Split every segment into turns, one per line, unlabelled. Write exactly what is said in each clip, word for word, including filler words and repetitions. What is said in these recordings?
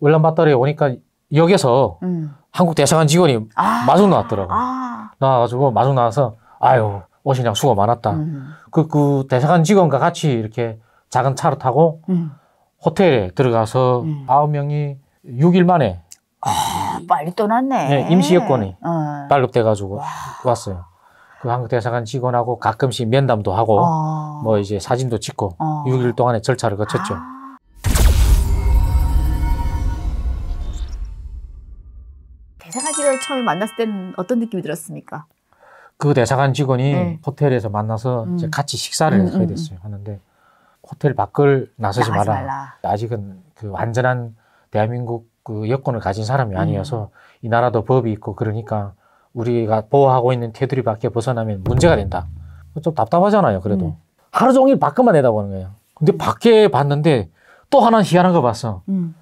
울란바토르에 오니까 역에서 음. 한국 대사관 직원이 아. 마중 나왔더라고. 아. 나와가지고 마중 나와서 아유 오시냐 수고 많았다. 음. 그, 그 대사관 직원과 같이 이렇게 작은 차를 타고 음. 호텔에 들어가서 음. 아홉 명이 육 일 만에
아, 빨리 떠났네.
네, 임시 여권이 어. 발급돼가지고 와. 왔어요. 그 한국 대사관 직원하고 가끔씩 면담도 하고 어. 뭐 이제 사진도 찍고 어. 육 일 동안의 절차를 거쳤죠. 아.
대사관 직원을 처음에 만났을 때는 어떤 느낌이 들었습니까?
그 대사관 직원이 네. 호텔에서 만나서 음. 이제 같이 식사를 음, 하게 됐어요. 음. 하는데 호텔 밖을 나서지 마라. 말라. 아직은 그 완전한 대한민국 그 여권을 가진 사람이 아니어서 음. 이 나라도 법이 있고 그러니까 우리가 보호하고 있는 테두리 밖에 벗어나면 문제가 된다. 좀 답답하잖아요. 그래도 음. 하루 종일 밖만 내다보는 거예요. 근데 밖에 봤는데 또 하나 희한한 거 봤어. 음.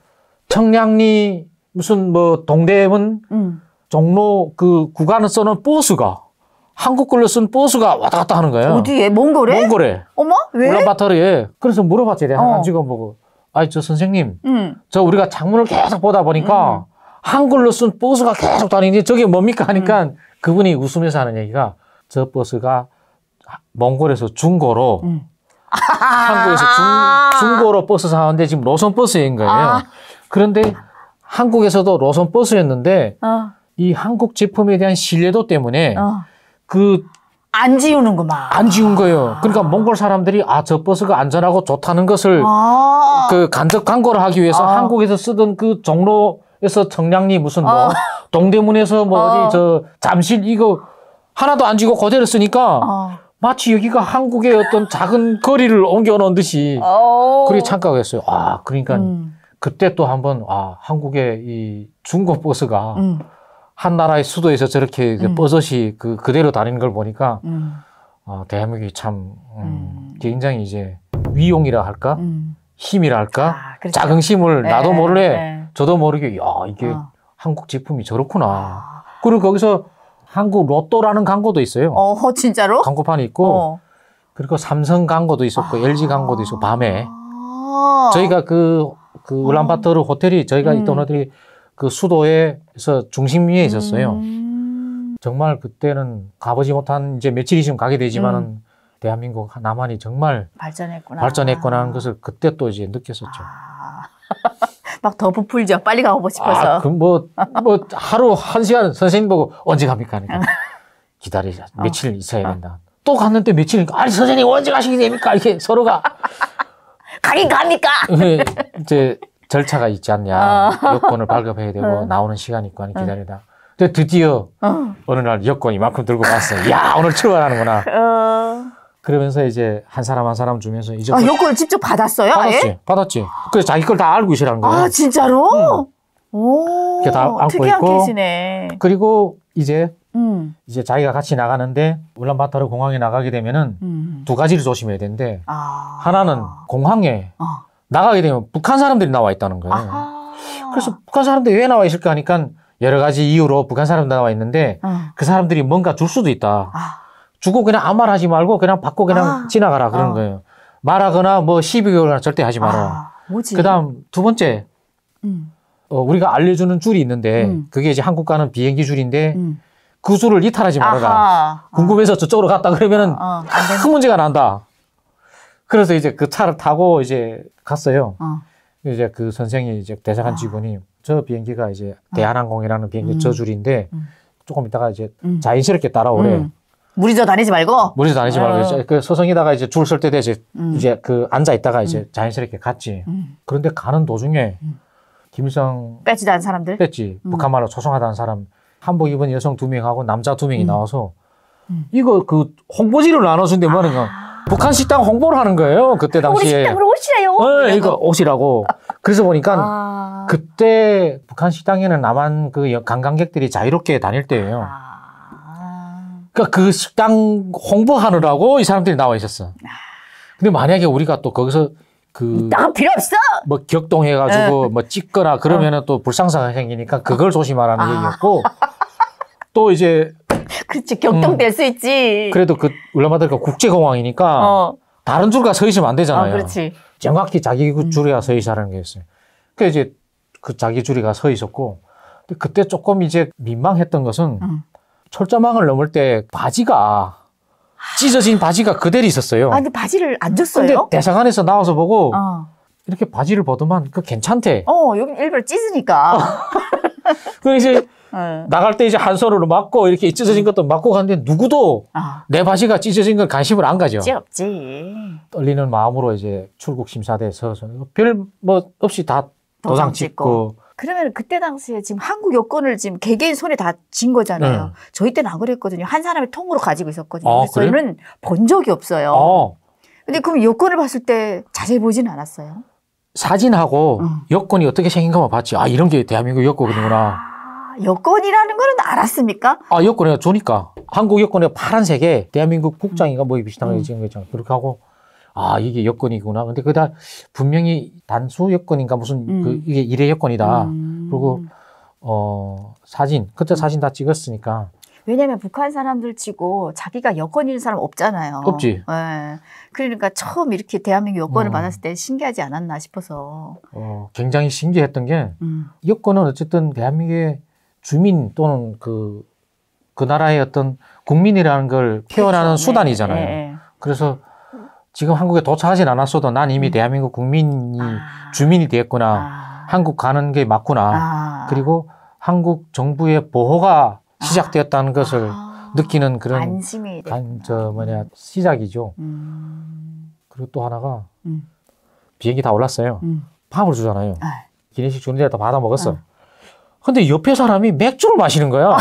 청량리 무슨 뭐 동대문 음. 종로 그 구간을 써놓은 버스가 한국 걸로 쓴 버스가 왔다 갔다 하는 거예요.
어디에? 몽골에?
몽골에.
어머? 왜?
울란바토르에. 그래서 물어봤지. 내가 어. 직원 보고. 아니 저 선생님. 음. 저 우리가 창문을 계속 보다 보니까 음. 한글로 쓴 버스가 계속 다니는데 저게 뭡니까 하니까 음. 그분이 웃으면서 하는 얘기가 저 버스가 몽골에서 중고로 음. 한국에서 중, 중고로 버스 사는데 지금 노선 버스인 거예요. 아. 그런데 한국에서도 노선 버스였는데 어. 이 한국 제품에 대한 신뢰도 때문에 어. 그
안 지우는구만.
안 지운 거예요. 그러니까 몽골 사람들이 아, 저 버스가 안전하고 좋다는 것을 아. 그 간접 광고를 하기 위해서 아. 한국에서 쓰던 그 종로에서 청량리 무슨 뭐 아. 동대문에서 뭐 아. 어디 저 잠실 이거 하나도 안 지고 그대로 쓰니까 아. 마치 여기가 한국의 어떤 작은 거리를 옮겨 놓은 듯이 아. 그렇게 착각했어요. 아, 그러니까 음. 그때 또 한번 아, 한국의 이 중고 버스가 음. 한 나라의 수도에서 저렇게 음. 버섯이 그, 그대로 다니는 걸 보니까, 음. 어, 대한민국이 참, 음, 음. 굉장히 이제 위용이라 할까? 음. 힘이라 할까? 아, 그렇죠. 자긍심을 네, 나도 모르게, 네. 저도 모르게, 야, 이게 어. 한국 제품이 저렇구나. 아. 그리고 거기서 한국 로또라는 광고도 있어요.
어, 진짜로?
광고판이 있고, 어. 그리고 삼성 광고도 있었고, 아. 엘지 광고도 있었고, 밤에. 아. 저희가 그, 그 울란바토르 어. 호텔이, 저희가 음. 있던 호텔이 그 수도에서 중심위에 있었어요. 음. 정말 그때는 가보지 못한 이제 며칠 있으면 가게 되지만은 음. 대한민국 남한이 정말
발전했구나.
발전했구나 하는 것을 그때 또 이제 느꼈었죠.
아. 막 더 부풀죠. 빨리 가보고 싶어서.
아, 그 뭐, 뭐 하루 한 시간 선생님 보고 언제 갑니까? 그러니까 기다리자. 며칠 어. 있어야 된다. 어. 또 갔는데 며칠이니까 아니 선생님 언제 가시게 됩니까? 이렇게 서로가
가긴 갑니까?
이제 절차가 있지 않냐. 어. 여권을 발급해야 되고 어. 나오는 시간이 있고 하니 기다리다. 근데 드디어 어. 어느 날 여권 이만큼 들고 갔어. 야 오늘 출발하는구나. 어. 그러면서 이제 한 사람 한 사람 주면서 이제
아, 여권을 직접 받았어요?
받았지.
아예?
받았지. 그래서 자기 걸 다 알고 있으라는 거예요.
아 진짜로? 응. 오.
이렇게 다 안고
특이한
있고.
케이스네.
그리고 이제
음.
이제 자기가 같이 나가는데 울란바토르 공항에 나가게 되면은 음. 두 가지를 조심해야 되는데 아. 하나는 공항에 어. 나가게 되면 북한 사람들이 나와 있다는 거예요. 아하. 그래서 북한 사람들이 왜 나와 있을까 하니까 여러 가지 이유로 북한 사람들 나와 있는데 어. 그 사람들이 뭔가 줄 수도 있다. 아. 주고 그냥 아무 말 하지 말고 그냥 받고 그냥 아. 지나가라 그러는 어. 거예요. 말하거나 뭐 시비 걸거나 절대 하지 마라.
아. 뭐지?
그다음 두 번째 음. 어, 우리가 알려주는 줄이 있는데 음. 그게 이제 한국 가는 비행기 줄인데 음. 그 줄을 이탈하지 말아라. 아하. 궁금해서 어. 저쪽으로 갔다 그러면은 어. 큰 문제가 난다. 그래서 이제 그 차를 타고 이제 갔어요. 어. 이제 그 선생이 이제 대사관 직원이 어. 저 비행기가 이제 어. 대한항공이라는 비행기 음. 저 줄인데 음. 조금 있다가 이제 음. 자연스럽게 따라오래. 음.
무리져 다니지 말고?
무리져 다니지 어. 말고 이제 그 소성에다가 이제 줄 설 때 이제 음. 이제 그 앉아 있다가 이제 음. 자연스럽게 갔지. 음. 그런데 가는 도중에 음. 김일성
뺏지도 않은 사람들?
뺐지. 음. 북한 말로 초성하다는 사람 한복 입은 여성 두 명하고 남자 두 명이
음.
나와서 음. 이거 그 홍보지를 나눠준데 뭐는 거. 북한 식당 홍보를 하는 거예요. 그때 당시에.
우리 식당으로 오시래요.
어, 이거 오시라고. 그래서 보니까 아. 그때 북한 식당에는 남한 그 관광객들이 자유롭게 다닐 때예요. 아. 그러니까 그 식당 홍보하느라고 이 사람들이 나와 있었어. 근데 만약에 우리가 또 거기서 그
나 필요 없어.
뭐 격동해가지고 뭐 찍거나 그러면은 어. 또 불상사가 생기니까 그걸 조심하라는 아. 얘기였고 또 이제.
그치, 격동될 음. 수 있지.
그래도 그 울란바토르가 국제공항이니까 어. 다른 줄과 서 있으면 안 되잖아요.
어, 그렇지.
정확히 자기 줄에 서 있으라는 게 있어요. 그래서 이제 그 자기 줄이가 서 있었고, 근데 그때 조금 이제 민망했던 것은
음.
철자망을 넘을 때 바지가 찢어진 바지가 그대로 있었어요.
아, 근데 바지를 안 줬어요?
근데 대사관에서 나와서 보고
어.
이렇게 바지를 보더만 그 괜찮대.
어, 여기 일부러 찢으니까.
그래서 이제
어.
나갈 때 이제 한 손으로 맞고 이렇게 찢어진 것도 맞고 갔는데 누구도
아.
내 바지가 찢어진 걸 관심을 안 가죠.
없지, 없지.
떨리는 마음으로 이제 출국 심사대에 서서 별 뭐 없이 다 도장,
도장 찍고.
찍고.
그러면 그때 당시에 지금 한국 여권을 지금 개개인 손에 다 쥔 거잖아요.
네.
저희 때는 안 그랬거든요. 한 사람이 통으로 가지고 있었거든요.
아,
그래서 저희는 본 적이 없어요.
어,
근데 그럼 여권을 봤을 때 자세히 보지는 않았어요?
사진하고
응.
여권이 어떻게 생긴 것만 봤지. 아, 이런 게 대한민국 여권이구나.
아, 여권이라는 거는 알았습니까?
아, 여권이 주니까. 한국 여권에 파란색에 대한민국 국장인가 뭐 비슷한 거
음.
찍은 거 있잖아. 그렇게 하고, 아, 이게 여권이구나. 근데 그다 분명히 단수 여권인가 무슨
음.
그 이게 일회 여권이다.
음.
그리고 어 사진 그때 사진 다 찍었으니까.
왜냐면 북한 사람들 치고 자기가 여권 있는 사람 없잖아요.
없지.
예. 그러니까 처음 이렇게 대한민국 여권을
음.
받았을 때 신기하지 않았나 싶어서.
어 굉장히 신기했던 게
음.
여권은 어쨌든 대한민국의 주민 또는 그, 그 나라의 어떤 국민이라는 걸 표현하는
그렇죠.
수단이잖아요.
네, 네, 네.
그래서 지금 한국에 도착하진 않았어도 난 이미
음.
대한민국 국민이
아.
주민이 됐구나.
아.
한국 가는 게 맞구나.
아.
그리고 한국 정부의 보호가 시작되었다는 것을
아.
느끼는 그런
안심이
간, 저 뭐냐 시작이죠.
음.
그리고 또 하나가
음.
비행기 다 올랐어요.
음.
밥을 주잖아요.
아.
기내식 주는 데다 받아 먹었어.
어.
근데 옆에 사람이 맥주를 마시는 거야.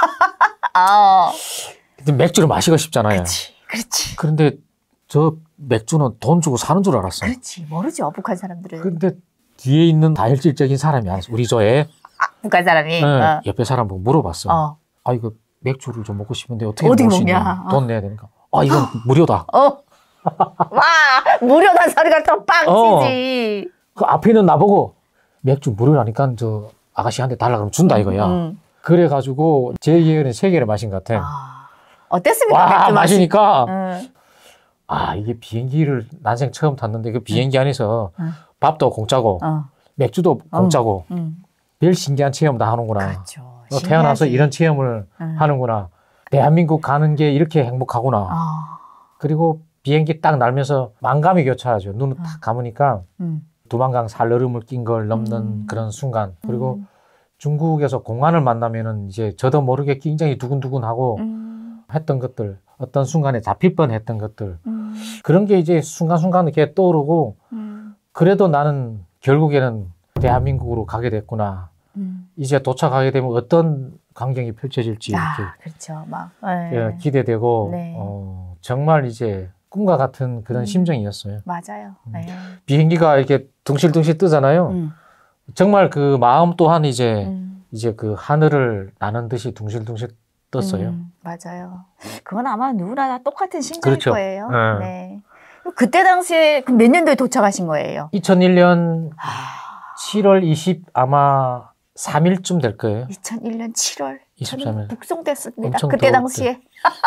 아.
근데 맥주를 마시고 싶잖아요.
그렇지. 그렇지.
그런데 저 맥주는 돈 주고 사는 줄 알았어.
그렇지. 모르죠. 북한 사람들은.
근데 뒤에 있는 다혈질적인 사람이 아니었어. 우리 조에
아, 북한 사람이.
네,
어.
옆에 사람 보고 물어봤어.
어.
아 이거 맥주를 좀 먹고 싶은데 어떻게
어디
먹을 수
먹냐?
있냐?
어.
돈 내야 되니까. 아 이건 무료다.
어. 와, 무료단 소리가 또 빵
어.
치지.
그 앞에 있는 나보고 맥주 무료라니까 저 아가씨한테 달라 그러면 준다 이거야.
음.
그래가지고 제 기회는 세 개를 마신 것 같아.
아. 어땠습니까?
와
맥주 맛이?
마시니까
응.
아 이게 비행기를 난생 처음 탔는데 그 비행기 안에서
응.
밥도 공짜고
어.
맥주도 공짜고
음.
별 신기한 체험 다 하는구나.
그렇죠.
너 태어나서
신기하지.
이런 체험을
응.
하는구나. 대한민국 가는 게 이렇게 행복하구나.
아.
그리고 비행기 딱 날면서 만감이 교차하죠. 눈을 딱 감으니까
음.
두만강 살얼음을 낀 걸 넘는
음.
그런 순간. 그리고
음.
중국에서 공안을 만나면은 이제 저도 모르게 굉장히 두근두근하고
음.
했던 것들, 어떤 순간에 잡힐 뻔했던 것들,
음.
그런 게 이제 순간순간 이렇게 떠오르고,
음.
그래도 나는 결국에는 대한민국으로 가게 됐구나.
음.
이제 도착하게 되면 어떤 광경이 펼쳐질지
아,
이렇게
그렇죠. 막.
예,
네.
기대되고,
네.
어, 정말 이제 꿈과 같은 그런
음.
심정이었어요.
맞아요. 네.
비행기가 이렇게 둥실둥실 뜨잖아요.
음.
정말 그 마음 또한 이제
음.
이제 그 하늘을 나는 듯이 둥실둥실 떴어요.
음, 맞아요. 그건 아마 누구나 다 똑같은 심정일
그렇죠.
거예요.
네.
네. 그때 당시에 그럼 몇 년도에 도착하신 거예요?
이천일 년
아,
칠월 이십 아마 삼 일쯤 될 거예요.
이천일 년 칠월.
이십삼 일.
북송됐습니다.
엄청
그때
더울
당시에.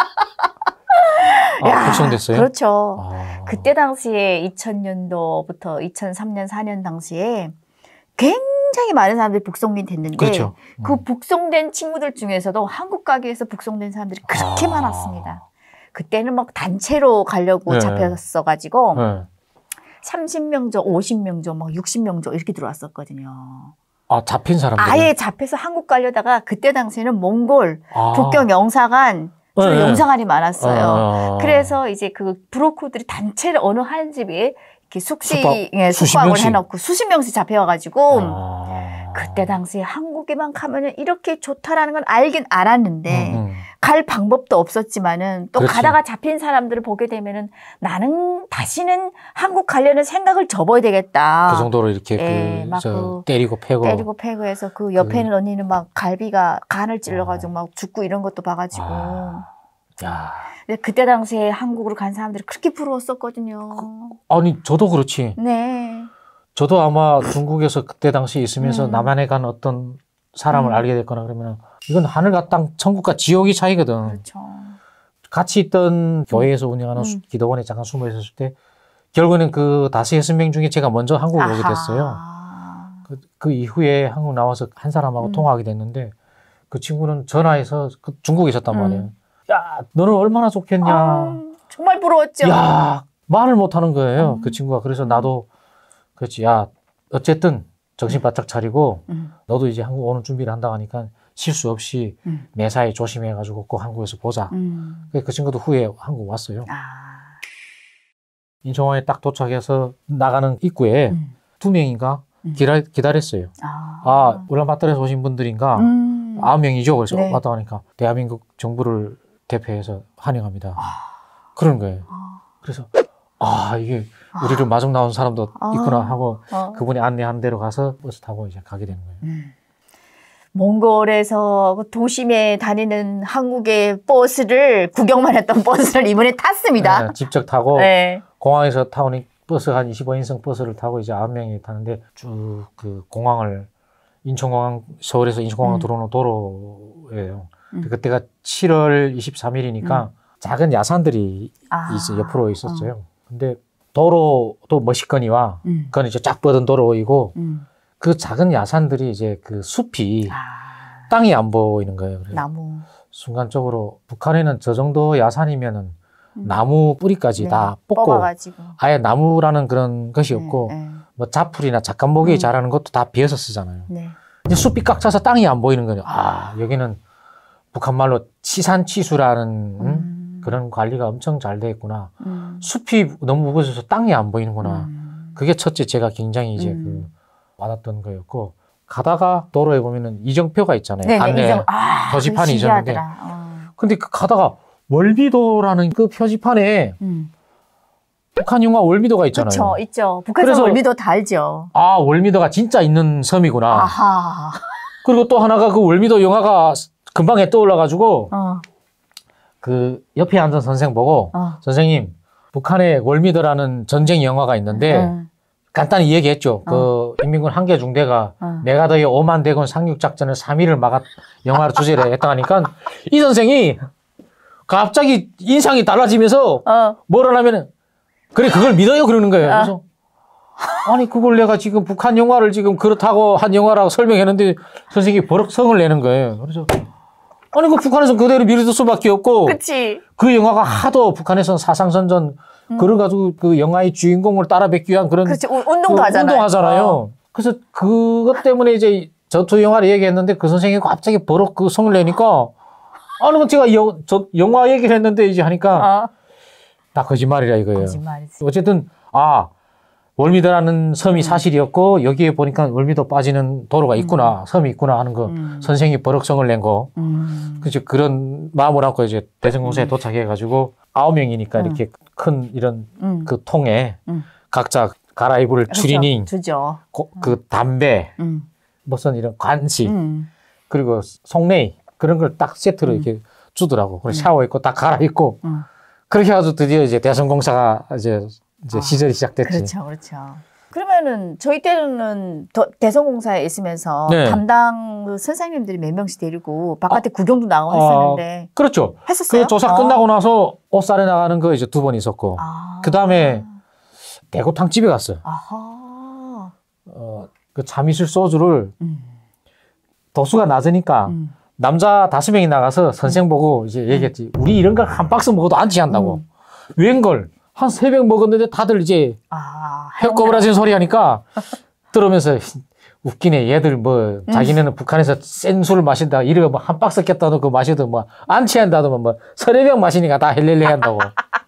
아,
야,
복송됐어요?
그렇죠.
아.
그때 당시에 이천 년도부터 이천삼 년, 사 년 당시에 굉장히 많은 사람들이 북송민 됐는데
그렇죠.
그
음.
북송된 친구들 중에서도 한국 가기 위해서 북송된 사람들이 그렇게
아.
많았습니다. 그때는 막 단체로 가려고
네.
잡혔어가지고
네.
삼십 명조, 오십 명조, 막 육십 명조 이렇게 들어왔었거든요.
아, 잡힌 사람들.
아예 잡혀서 한국 가려다가 그때 당시에는 몽골,
아.
북경 영사관, 주로
네.
영사관이 많았어요.
아.
그래서 이제 그 브로커들이 단체를 어느 한 집에 이렇게 숙식,
숙박,
예,
수십
숙박을
명씩.
해놓고 수십 명씩 잡혀가지고
아.
그때 당시에 한국에만 가면은 이렇게 좋다라는 건 알긴 알았는데
음, 음.
갈 방법도 없었지만은 또
그렇지.
가다가 잡힌 사람들을 보게 되면은 나는 다시는 한국 가려는 생각을 접어야 되겠다.
그 정도로 이렇게
예,
그,
막
저,
그
때리고 패고.
때리고 패고 해서 그 옆에 있는 언니는 막 갈비가 간을 찔러가지고 막 죽고 이런 것도 봐가지고.
아. 야.
근데 그때 당시에 한국으로 간 사람들이 그렇게 부러웠었거든요.
아니, 저도 그렇지.
네.
저도 아마 중국에서 그때 당시 있으면서
음.
남한에 간 어떤 사람을
음.
알게 됐거나 그러면 이건 하늘과 땅, 천국과 지옥이 차이거든.
그렇죠.
같이 있던 교회에서 운영하는
음.
수- 기도원에 잠깐 숨어 있었을 때 결국에는 그 다수 여섯 명 중에 제가 먼저 한국을 오게 됐어요.
아하.
그, 그 이후에 한국 나와서 한 사람하고
음.
통화하게 됐는데 그 친구는 전화해서 그 중국에 있었단
음.
말이에요. 야, 너는 얼마나 좋겠냐.
아, 정말 부러웠죠.
야, 말을 못 하는 거예요.
음.
그 친구가. 그래서 나도 그렇지. 야, 어쨌든 정신 바짝 차리고
음.
너도 이제 한국 오는 준비를 한다고 하니까 실수 없이
음.
매사에 조심해가지고 꼭 한국에서 보자.
음.
그 친구도 후에 한국 왔어요.
아.
인천공항에 딱 도착해서 나가는 입구에
음.
두 명인가
음.
기다, 기다렸어요.
아.
아, 울란바토르에서 오신 분들인가?
음.
아홉 명이죠. 그래서
네.
왔다 하니까 대한민국 정부를 대표해서 환영합니다.
아.
그런 거예요.
아.
그래서 아, 이게 우리를 마중 나온 사람도
아.
있구나 하고
어.
그분이 안내한 대로 가서 버스 타고 이제 가게 되는 거예요.
음. 몽골에서 그 도심에 다니는 한국의 버스를 구경만 했던 버스를 이번에 탔습니다.
네, 직접 타고
네.
공항에서 타오니 버스 한 이십오 인승 버스를 타고 이제 아홉 명이 타는데 쭉 그 공항을 인천공항 서울에서 인천공항
음.
들어오는 도로예요.
음.
그때가 칠월 이십삼일이니까
음.
작은 야산들이
아.
있어 옆으로 있었어요. 근데 도로도 멋있거니와
음.
그건 이제 쫙 뻗은 도로이고
음.
그 작은 야산들이 이제 그 숲이
아.
땅이 안 보이는 거예요. 그래서
나무.
순간적으로 북한에는 저 정도 야산이면은
음.
나무 뿌리까지
네.
다 뽑고
뽑아가지고.
아예 나무라는 그런 것이 없고
네. 네.
뭐 자풀이나 작간목이
음.
자라는 것도 다 비어서 쓰잖아요.
네.
이제 숲이 꽉 차서 땅이 안 보이는 거예요. 아, 여기는 북한 말로 치산치수라는 음?
음.
그런 관리가 엄청 잘 돼 있구나.
음.
숲이 너무 무거워서 땅이 안 보이는구나.
음.
그게 첫째 제가 굉장히 이제
음.
그 와닿던 거였고 가다가 도로에 보면은 이정표가 있잖아요.
네네.
안내
이정, 아,
표지판이 있었는데
신기하더라. 어.
근데 그 가다가 월미도라는 그 표지판에
음.
북한 영화 월미도가 있잖아요.
그렇죠, 있죠. 북한에서
그래서-
월미도 다 알죠.
아, 월미도가 진짜 있는 섬이구나.
아하.
그리고 또 하나가 그 월미도 영화가 금방에 떠올라가지고
어,
그 옆에 앉은 선생 보고
어.
선생님 북한에 월미도라는 전쟁 영화가 있는데
응.
간단히 얘기했죠. 그 인민군 한개 중대가
어.
메가더의 오만 대군 상륙작전을 삼 일을 막았 영화를 주제로 했다 하니까 이 선생이 갑자기 인상이 달라지면서
어.
뭐라 하면은 그래 그걸 믿어요 그러는 거예요. 그래서 아니 그걸 내가 지금 북한 영화를 지금 그렇다고 한 영화라고 설명했는데 선생님이 버럭 성을 내는 거예요. 그래서 아니 그 북한에서 그대로 믿을 수밖에 없고
그치.
그 영화가 하도 북한에서는 사상선전 그걸 가지고 그 영화의 주인공을 따라뵙기 위한 그런
그렇지. 운- 운동도
그
하잖아요.
운동하잖아요.
어.
그래서 그것 때문에 이제 전투 영화를 얘기했는데 그 선생님이 갑자기 버럭 그 성을 내니까 아니 그 제가 여, 저 영화 얘기를 했는데 이제 하니까
어.
다 거짓말이라 이거예요.
거짓말이지.
어쨌든 아 월미도라는 섬이 사실이었고 여기에 보니까 월미도 빠지는 도로가 있구나 섬이 있구나 하는 거
음.
선생이 버럭 성을 낸 거.
음.
그죠 그런 마음을 안고 이제 대성공사에 도착해가지고 아홉 명이니까
음.
이렇게 큰 이런
음.
그 통에
음.
각자 갈아입을
그렇죠.
추리닝,
주죠.
고- 그 담배,
음.
무슨 이런 관시
음.
그리고 속내이 그런 걸 딱 세트로 이렇게 주더라고. 그래서 샤워 있고 딱 갈아입고
음.
그렇게 해가지고 드디어 이제 대성공사가 이제 이제
아,
시절이 시작됐지.
그렇죠, 그렇죠. 그러면은 저희 때는 더- 대성공사에 있으면서
네.
담당 그 선생님들이 몇 명씩 데리고 바깥에 구경도 나가고
아,
했었는데
그렇죠.
했었어요?
그 조사
어.
끝나고 나서 옷살에 나가는 거 이제 두 번 있었고
아.
그 다음에 대구탕 집에 갔어요.
아하.
어, 그 참이슬 소주를
음.
도수가 낮으니까
음.
남자 다섯 명이 나가서 선생 보고 이제 얘기했지. 우리 이런 걸 한 박스 먹어도 안 취한다고.
음.
웬걸 한 세 병 먹었는데 다들 이제
아.
혀 꼬부라진 소리 하니까 들으면서 웃기네. 얘들 뭐 자기네는 북한에서 센 술을 마신다. 이래가 뭐 한 박스 깼다 놓고 마셔도 뭐 안 취한다더만 뭐 서너 병 마시니까 다 헬렐레 한다고.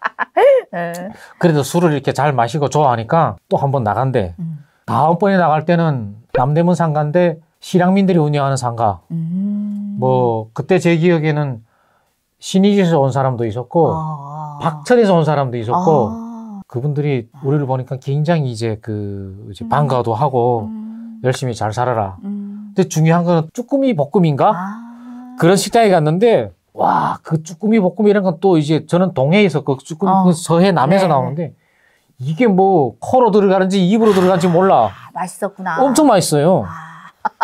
네.
그래도 술을 이렇게 잘 마시고 좋아하니까 또 한 번 나간대.
음.
다음번에 나갈 때는 남대문 상가인데 실향민들이 운영하는 상가.
음.
뭐 그때 제 기억에는 신의지에서 온 사람도 있었고
아.
박천에서 온 사람도 있었고
아.
그분들이 우리를 보니까 굉장히 이제 그 이제 반가워도 하고
음.
열심히 잘 살아라.
음.
근데 중요한 거는 쭈꾸미 볶음인가
아.
그런 식당에 갔는데 와 그 쭈꾸미 볶음이란 건 또 이제 저는 동해에 있었고 쭈꾸미
어.
그 서해 남해에서
네.
나오는데 이게 뭐 코로 들어가는지 입으로 들어가는지 몰라.
아, 맛있었구나.
엄청 맛있어요.
아.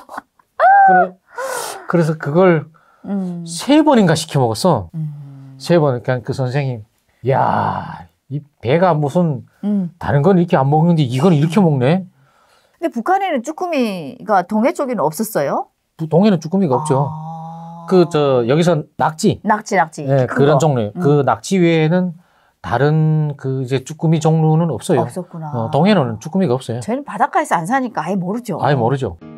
그래, 그래서 그걸
음.
세 번인가 시켜 먹었어.
음.
세 번. 그냥 그 선생님, 야, 이 배가 무슨
음.
다른 건 이렇게 안 먹는데 이건 이렇게 먹네.
근데 근데 북한에는 쭈꾸미가 동해 쪽에는 없었어요?
동해는 쭈꾸미가 없죠.
아...
그 저 여기서 낙지,
낙지, 낙지.
네, 그런
거.
종류.
음.
그 낙지 외에는 다른 그 이제 쭈꾸미 종류는 없어요.
없었구나.
어, 동해는 쭈꾸미가 없어요.
저희는 바닷가에서 안 사니까 아예 모르죠.
아예 모르죠.